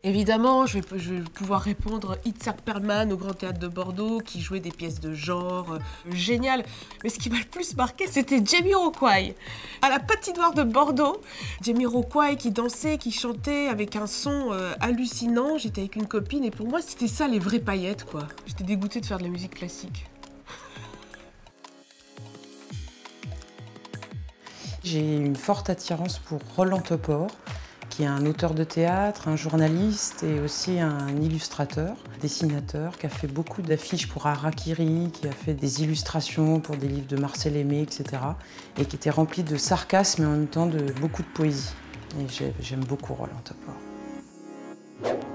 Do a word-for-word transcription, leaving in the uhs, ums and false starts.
Évidemment, je vais, je vais pouvoir répondre Itzhak Perlman au Grand Théâtre de Bordeaux, qui jouait des pièces de genre, euh, génial. Mais ce qui m'a le plus marqué, c'était Jamiroquai. À la patinoire de Bordeaux, Jamiroquai qui dansait, qui chantait avec un son euh, hallucinant. J'étais avec une copine et pour moi, c'était ça les vraies paillettes, quoi. J'étais dégoûtée de faire de la musique classique. J'ai une forte attirance pour Roland Topor, qui est un auteur de théâtre, un journaliste et aussi un illustrateur, dessinateur, qui a fait beaucoup d'affiches pour Harakiri, qui a fait des illustrations pour des livres de Marcel Aimé, et cetera. Et qui était rempli de sarcasme et en même temps de beaucoup de poésie. Et j'aime beaucoup Roland Topor.